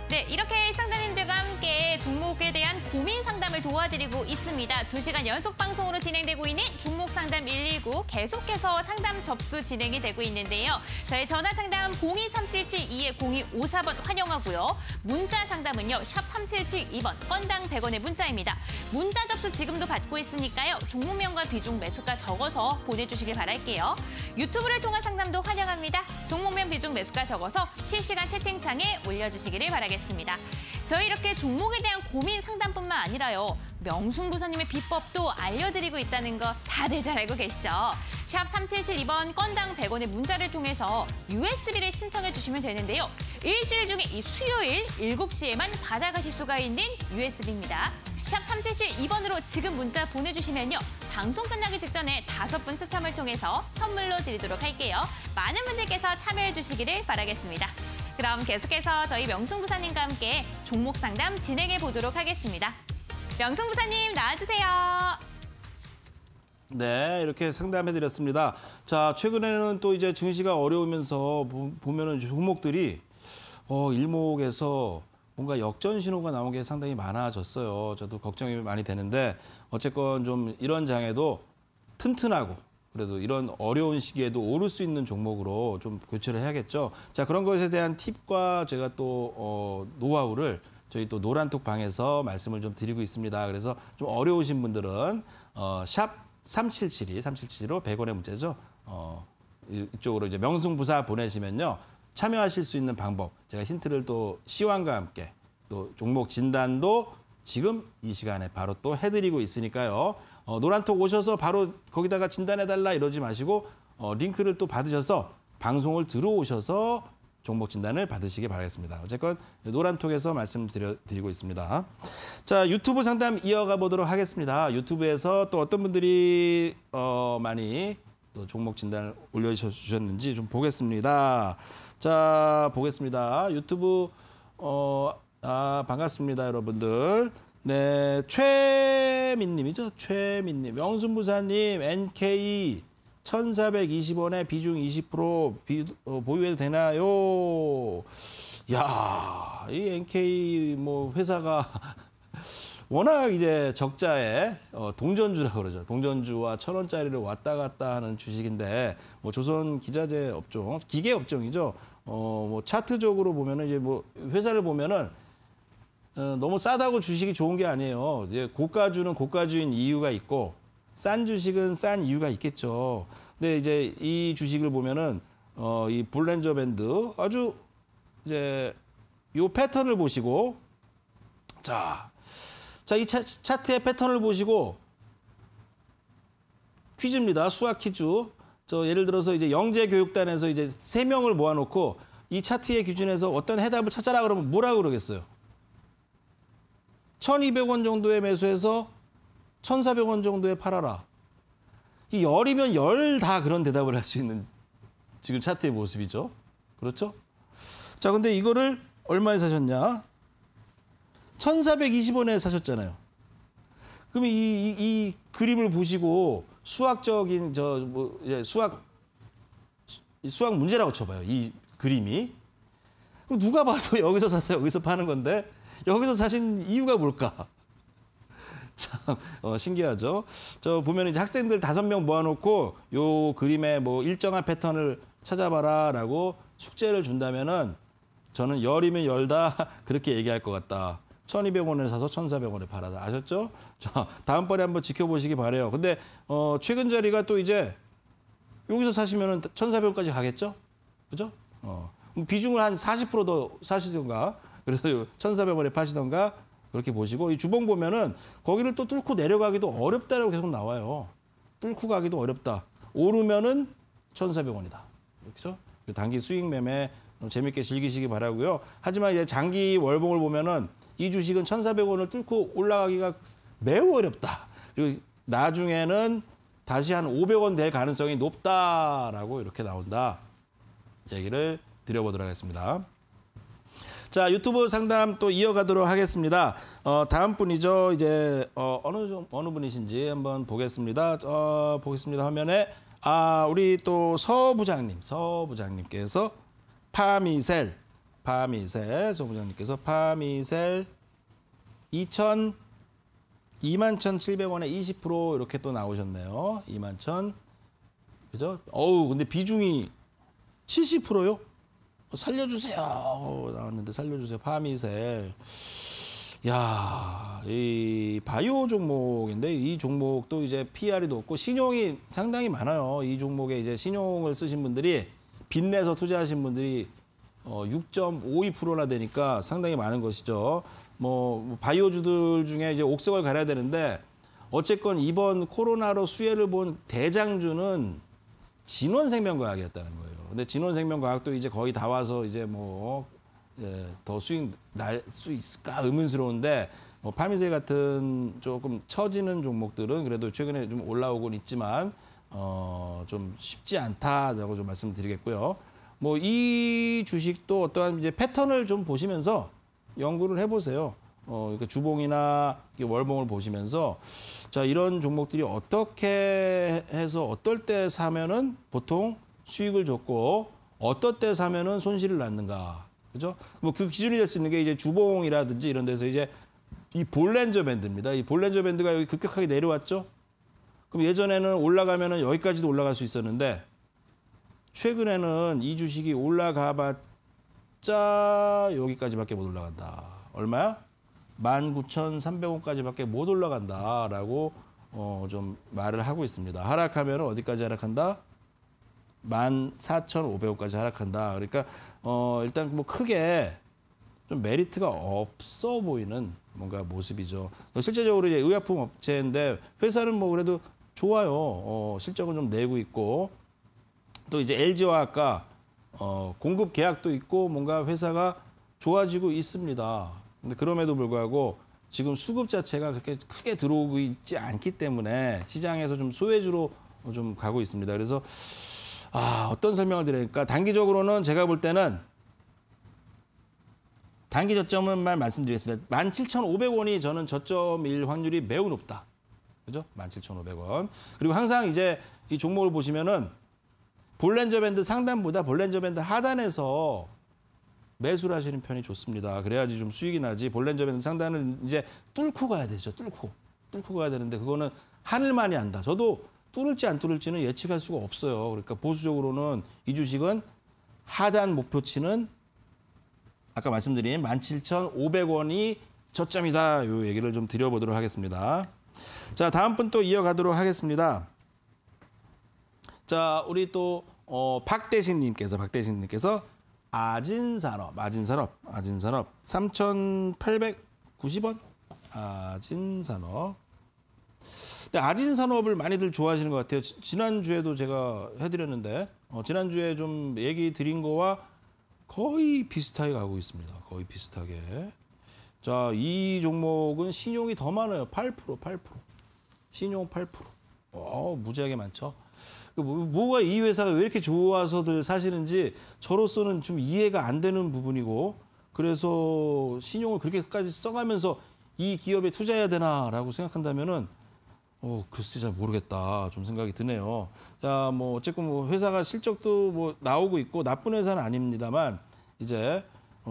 네, 이렇게 상담님들과 함께 종목에 대한 고민 상담을 도와드리고 있습니다. 2시간 연속 방송으로 진행되고 있는 종목 상담 119 계속해서 상담 접수 진행이 되고 있는데요. 저희 전화 상담 023772-0254번 환영하고요. 문자 상담은요. 샵 3772번 건당 100원의 문자입니다. 문자 접수 지금도 받고 있으니까요. 종목명과 비중 매수가 적어서 보내주시길 바랄게요. 유튜브를 통한 상담도 환영합니다. 종목명 비중 매수가 적어서 실시간 채팅창에 올려주시기를 바라겠습니다. 저희 이렇게 종목에 대한 고민 상담뿐만 아니라요. 명순 부사님의 비법도 알려드리고 있다는 거 다들 잘 알고 계시죠? 샵 3772번 건당 100원의 문자를 통해서 USB를 신청해 주시면 되는데요. 일주일 중에 이 수요일 7시에만 받아가실 수가 있는 USB입니다. 샵 3772번으로 지금 문자 보내주시면요. 방송 끝나기 직전에 5분 추첨을 통해서 선물로 드리도록 할게요. 많은 분들께서 참여해 주시기를 바라겠습니다. 그럼 계속해서 저희 명승 부사님과 함께 종목 상담 진행해 보도록 하겠습니다. 명승 부사님 나와주세요. 네, 이렇게 상담해드렸습니다. 자, 최근에는 또 이제 증시가 어려우면서 보면은 종목들이 일목에서 뭔가 역전 신호가 나온 게 상당히 많아졌어요. 저도 걱정이 많이 되는데 어쨌건 좀 이런 장에도 튼튼하고 그래도 이런 어려운 시기에도 오를 수 있는 종목으로 좀 교체를 해야겠죠. 자, 그런 것에 대한 팁과 제가 또 노하우를 저희 또 노란톡 방에서 말씀을 좀 드리고 있습니다. 그래서 좀 어려우신 분들은 샵 3772로 100원의 문자죠. 이쪽으로 이제 명승부사 보내시면요. 참여하실 수 있는 방법, 제가 힌트를 또 시황과 함께 또 종목 진단도 지금 이 시간에 바로 또 해드리고 있으니까요. 노란톡 오셔서 바로 거기다가 진단해달라 이러지 마시고 링크를 또 받으셔서 방송을 들어오셔서 종목 진단을 받으시기 바라겠습니다. 어쨌건 노란톡에서 말씀드리고 있습니다. 자, 유튜브 상담 이어가 보도록 하겠습니다. 유튜브에서 또 어떤 분들이 많이 또 종목 진단을 올려주셨는지 좀 보겠습니다. 자, 보겠습니다. 유튜브 반갑습니다, 여러분들. 네, 최민님이죠. 최민님, 명순부사님, NK 1,420원에 비중 20% 보유해도 되나요? 야, 이 NK 뭐 회사가 워낙 이제 적자에 동전주라고 그러죠. 동전주와 1,000원짜리를 왔다 갔다 하는 주식인데 뭐 조선 기자재 업종, 기계 업종이죠. 뭐 차트적으로 보면은 이제 뭐 회사를 보면은 너무 싸다고 주식이 좋은 게 아니에요. 이제 고가주는 고가주인 이유가 있고 싼 주식은 싼 이유가 있겠죠. 근데 이제 이 주식을 보면은 이 볼린저 밴드 아주 이제 요 패턴을 보시고 자, 이 차트의 패턴을 보시고 퀴즈입니다. 수학 퀴즈. 예를 들어서 이제 영재교육단에서 이제 3명을 모아놓고 이 차트의 기준에서 어떤 해답을 찾아라 그러면 뭐라고 그러겠어요? 1,200원 정도에 매수해서 1,400원 정도에 팔아라. 이 열이면 열 다 그런 대답을 할 수 있는 지금 차트의 모습이죠. 그렇죠? 자, 근데 이거를 얼마에 사셨냐? 1,420원에 사셨잖아요. 그럼 이 그림을 보시고 수학적인 수학 문제라고 쳐봐요. 이 그림이. 그럼 누가 봐도 여기서 사서 여기서 파는 건데 여기서 사신 이유가 뭘까? 참 신기하죠. 저 보면 이제 학생들 5명 모아놓고 요 그림에 뭐 일정한 패턴을 찾아봐라라고 숙제를 준다면은 저는 열이면 열다 그렇게 얘기할 것 같다. 1,200원에 사서 1,400원에 팔아라. 아셨죠? 자, 다음번에 한번 지켜보시기 바래요. 근데 최근 자리가 또 이제 여기서 사시면은 1,400원까지 가겠죠? 그죠? 비중을 한 40% 더 사시던가, 그래서 1,400원에 파시던가 그렇게 보시고 이 주봉 보면은 거기를 또 뚫고 내려가기도 어렵다라고 계속 나와요. 뚫고 가기도 어렵다. 오르면은 1,400원이다. 그렇죠? 단기 수익 매매 재밌게 즐기시기 바라고요. 하지만 이제 장기 월봉을 보면은 이 주식은 1,400원을 뚫고 올라가기가 매우 어렵다. 그리고 나중에는 다시 한 500원 될 가능성이 높다라고 이렇게 나온다. 얘기를 드려보도록 하겠습니다. 자, 유튜브 상담 또 이어가도록 하겠습니다. 다음 분이죠. 이제 어느 분이신지 한번 보겠습니다. 보겠습니다. 화면에 우리 또 서 부장님께서 파미셀 파미셀 소부장님께서 파미셀 21,700원에 20% 이렇게 또 나오셨네요. 21,000 그죠? 어우 근데 비중이 70%요? 살려주세요 나왔는데 살려주세요. 파미셀. 야, 이 바이오 종목인데 이 종목도 이제 PR이 높고 신용이 상당히 많아요. 이 종목에 이제 신용을 쓰신 분들이 빚내서 투자하신 분들이 6.52%나 되니까 상당히 많은 것이죠. 뭐 바이오주들 중에 이제 옥석을 가려야 되는데 어쨌건 이번 코로나로 수혜를 본 대장주는 진원생명과학이었다는 거예요. 근데 진원생명과학도 이제 거의 다 와서 이제 뭐 더 수익 날 수 있을까 의문스러운데 파미셀 같은 조금 처지는 종목들은 그래도 최근에 좀 올라오곤 있지만 좀 쉽지 않다라고 좀 말씀드리겠고요. 뭐 이 주식도 어떠한 이제 패턴을 좀 보시면서 연구를 해보세요. 그러니까 주봉이나 월봉을 보시면서 자 이런 종목들이 어떻게 해서 어떨 때 사면은 보통 수익을 줬고 어떨 때 사면은 손실을 났는가, 그죠? 뭐 그 기준이 될 수 있는 게 이제 주봉이라든지 이런 데서 이제 이 볼렌저 밴드입니다. 이 볼렌저 밴드가 여기 급격하게 내려왔죠. 그럼 예전에는 올라가면은 여기까지도 올라갈 수 있었는데 최근에는 이 주식이 올라가봤자 여기까지밖에 못 올라간다. 얼마야? 19,300원까지밖에 못 올라간다라고 좀 말을 하고 있습니다. 하락하면 어디까지 하락한다? 14,500원까지 하락한다. 그러니까 일단 뭐 크게 좀 메리트가 없어 보이는 뭔가 모습이죠. 실제적으로 이제 의약품 업체인데 회사는 뭐 그래도 좋아요. 실적은 좀 내고 있고 또 이제 LG화학과 공급 계약도 있고 뭔가 회사가 좋아지고 있습니다. 근데 그럼에도 불구하고 지금 수급 자체가 그렇게 크게 들어오고 있지 않기 때문에 시장에서 좀 소외주로 좀 가고 있습니다. 그래서 어떤 설명을 드릴까? 단기적으로는 제가 볼 때는 단기 저점은 말씀드리겠습니다. 17,500원이 저는 저점일 확률이 매우 높다. 그죠? 17,500원. 그리고 항상 이제 이 종목을 보시면은 볼렌저 밴드 상단보다 볼렌저 밴드 하단에서 매수를 하시는 편이 좋습니다. 그래야지 좀 수익이 나지. 볼렌저 밴드 상단을 이제 뚫고 가야 되죠. 뚫고 가야 되는데 그거는 하늘만이 안다. 저도 뚫을지 안 뚫을지는 예측할 수가 없어요. 그러니까 보수적으로는 이 주식은 하단 목표치는 아까 말씀드린 17,500원이 저점이다. 이 얘기를 좀 드려보도록 하겠습니다. 자, 다음 분 또 이어가도록 하겠습니다. 자, 우리 또 박대신님께서 아진산업 3,890원 아진산업. 근데 아진산업을 많이들 좋아하시는 것 같아요. 지난주에도 제가 해드렸는데 지난주에 좀 얘기 드린 거와 거의 비슷하게 가고 있습니다. 거의 비슷하게. 자, 이 종목은 신용이 더 많아요. 8%. 신용 8%. 무지하게 많죠. 뭐가 이 회사가 왜 이렇게 좋아서들 사시는지 저로서는 좀 이해가 안 되는 부분이고 그래서 신용을 그렇게까지 써가면서 이 기업에 투자해야 되나라고 생각한다면은 글쎄 잘 모르겠다 좀 생각이 드네요. 자, 뭐 어쨌건 뭐 회사가 실적도 뭐 나오고 있고 나쁜 회사는 아닙니다만 이제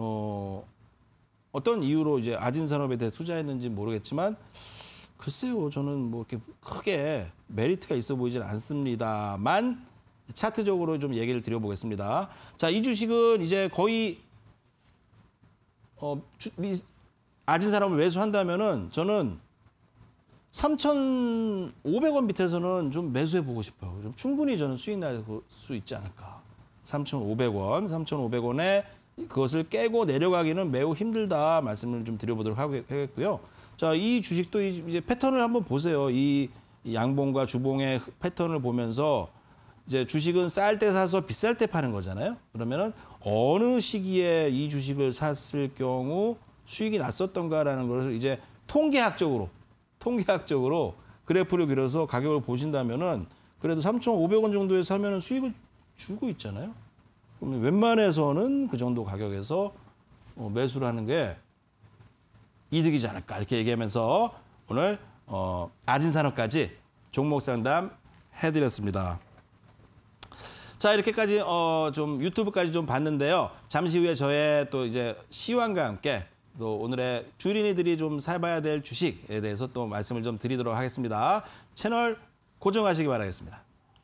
어떤 이유로 이제 아진산업에 대해 투자했는지 모르겠지만 글쎄요, 저는 뭐 이렇게 크게 메리트가 있어 보이지는 않습니다만 차트적으로 좀 얘기를 드려보겠습니다. 자, 이 주식은 이제 거의 아진산업을 매수한다면은 저는 3,500원 밑에서는 좀 매수해 보고 싶어요. 좀 충분히 저는 수익 날 수 있지 않을까. 3,500원에 그것을 깨고 내려가기는 매우 힘들다 말씀을 좀 드려보도록 하겠고요. 자, 이 주식도 이제 패턴을 한번 보세요. 이 양봉과 주봉의 패턴을 보면서 이제 주식은 쌀 때 사서 비쌀 때 파는 거잖아요. 그러면은 어느 시기에 이 주식을 샀을 경우 수익이 났었던가라는 것을 이제 통계학적으로 그래프를 그려서 가격을 보신다면은 그래도 3,500원 정도에 사면은 수익을 주고 있잖아요. 그러면 웬만해서는 그 정도 가격에서 매수를 하는 게 이득이지 않을까 이렇게 얘기하면서 오늘 아진산업까지 종목 상담 해드렸습니다. 자, 이렇게까지 좀 유튜브까지 좀 봤는데요. 잠시 후에 저의 또 이제 시황과 함께 또 오늘의 주린이들이 좀 사봐야 될 주식에 대해서 또 말씀을 좀 드리도록 하겠습니다. 채널 고정하시기 바라겠습니다.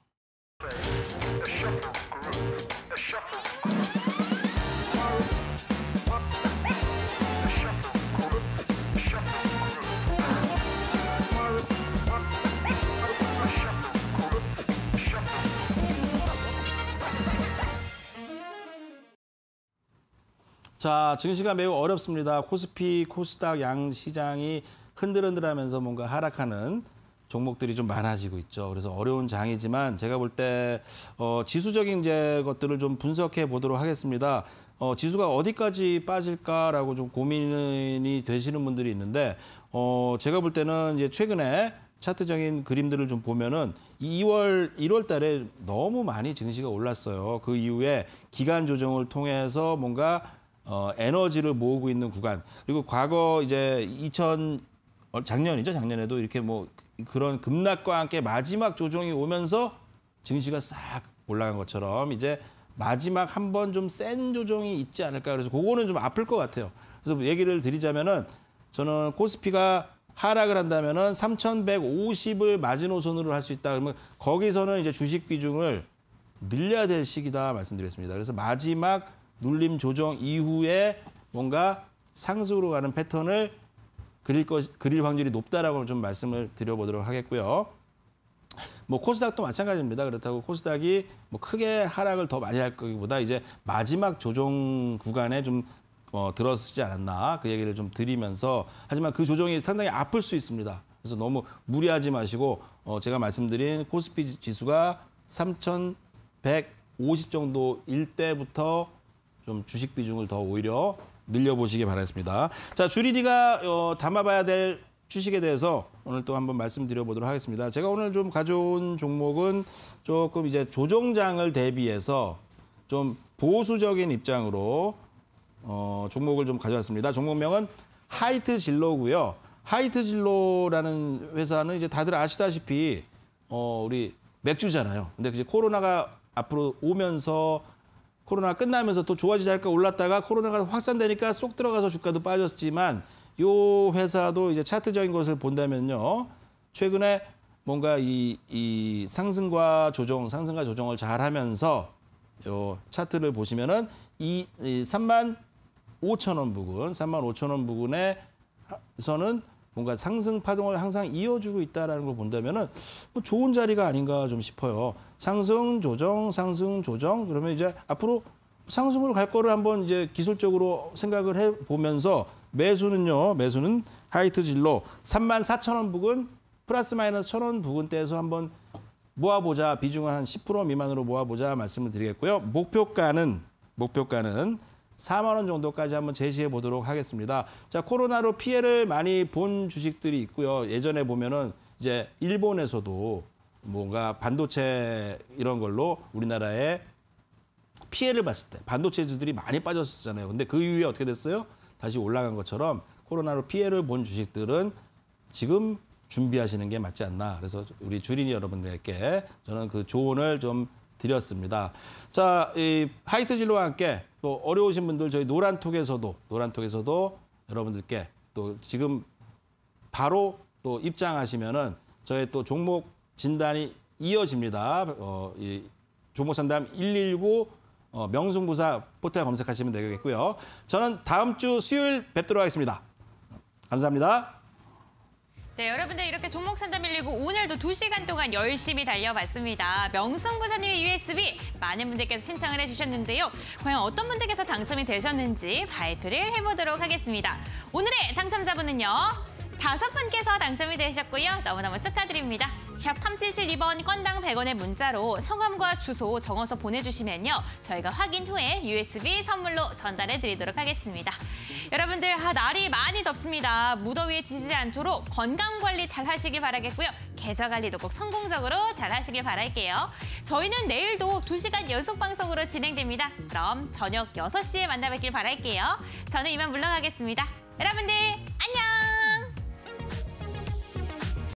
자, 증시가 매우 어렵습니다. 코스피, 코스닥 양 시장이 흔들흔들하면서 뭔가 하락하는 종목들이 좀 많아지고 있죠. 그래서 어려운 장이지만 제가 볼 때 지수적인 이제 것들을 좀 분석해 보도록 하겠습니다. 지수가 어디까지 빠질까라고 좀 고민이 되시는 분들이 있는데 제가 볼 때는 이제 최근에 차트적인 그림들을 좀 보면은 1월 달에 너무 많이 증시가 올랐어요. 그 이후에 기간 조정을 통해서 뭔가 에너지를 모으고 있는 구간. 그리고 과거 이제 작년이죠. 작년에도 이렇게 뭐 그런 급락과 함께 마지막 조정이 오면서 증시가 싹 올라간 것처럼 이제 마지막 한 번 좀 센 조정이 있지 않을까. 그래서 그거는 좀 아플 것 같아요. 그래서 얘기를 드리자면은 저는 코스피가 하락을 한다면은 3,150을 마지노선으로 할 수 있다. 그러면 거기서는 이제 주식 비중을 늘려야 될 시기다 말씀드렸습니다. 그래서 마지막 눌림 조정 이후에 뭔가 상승으로 가는 패턴을 그릴 확률이 높다라고 좀 말씀을 드려보도록 하겠고요. 뭐 코스닥도 마찬가지입니다. 그렇다고 코스닥이 뭐 크게 하락을 더 많이 할 거기보다 이제 마지막 조정 구간에 좀 들어서지 않았나 그 얘기를 좀 드리면서 하지만 그 조정이 상당히 아플 수 있습니다. 그래서 너무 무리하지 마시고 제가 말씀드린 코스피 지수가 3,150 정도일 때부터 좀 주식 비중을 더 오히려 늘려보시기 바라겠습니다. 자, 주린이가 담아봐야 될 주식에 대해서 오늘 또 한번 말씀드려보도록 하겠습니다. 제가 오늘 좀 가져온 종목은 조금 이제 조정장을 대비해서 좀 보수적인 입장으로 종목을 좀 가져왔습니다. 종목명은 하이트진로고요. 하이트진로라는 회사는 이제 다들 아시다시피 우리 맥주잖아요. 근데 이제 코로나가 앞으로 오면서 코로나 끝나면서 또 좋아지지 않을까 올랐다가 코로나가 확산되니까 쏙 들어가서 주가도 빠졌지만 이 회사도 이제 차트적인 것을 본다면요. 최근에 뭔가 이 상승과 조정을 잘 하면서 요 차트를 보시면은 이 35,000원 부근, 35,000원 부근에서는 뭔가 상승 파동을 항상 이어주고 있다는 걸 본다면은 뭐 좋은 자리가 아닌가 좀 싶어요. 상승 조정 그러면 이제 앞으로 상승으로 갈 거를 한번 이제 기술적으로 생각을 해 보면서 매수는 하이트진로 34,000원 부근 플러스 마이너스 1,000원 부근대에서 한번 모아보자. 비중을 한 10% 미만으로 모아보자 말씀을 드리겠고요. 목표가는 4만 원 정도까지 한번 제시해 보도록 하겠습니다. 자, 코로나로 피해를 많이 본 주식들이 있고요. 예전에 보면은 이제 일본에서도 뭔가 반도체 이런 걸로 우리나라에 피해를 봤을 때 반도체주들이 많이 빠졌었잖아요. 근데 그 이후에 어떻게 됐어요? 다시 올라간 것처럼 코로나로 피해를 본 주식들은 지금 준비하시는 게 맞지 않나. 그래서 우리 주린이 여러분들께 저는 그 조언을 좀 드렸습니다. 자, 이 하이트진로와 함께 또 어려우신 분들 저희 노란톡에서도 여러분들께 또 지금 바로 또 입장하시면은 저희 또 종목 진단이 이어집니다. 이 종목 상담 119 명승부사 포털 검색하시면 되겠고요. 저는 다음 주 수요일 뵙도록 하겠습니다. 감사합니다. 네, 여러분들 이렇게 종목 상담 119 오늘도 2시간 동안 열심히 달려봤습니다. 명승부사님의 USB 많은 분들께서 신청을 해주셨는데요. 과연 어떤 분들께서 당첨이 되셨는지 발표를 해보도록 하겠습니다. 오늘의 당첨자분은요. 5분께서 당첨이 되셨고요. 너무너무 축하드립니다. 샵 3772번 건당 100원의 문자로 성함과 주소 적어서 보내주시면요. 저희가 확인 후에 USB 선물로 전달해드리도록 하겠습니다. 여러분들 날이 많이 덥습니다. 무더위에 지치지 않도록 건강관리 잘 하시길 바라겠고요. 계절관리도 꼭 성공적으로 잘 하시길 바랄게요. 저희는 내일도 2시간 연속 방송으로 진행됩니다. 그럼 저녁 6시에 만나 뵙길 바랄게요. 저는 이만 물러가겠습니다. 여러분들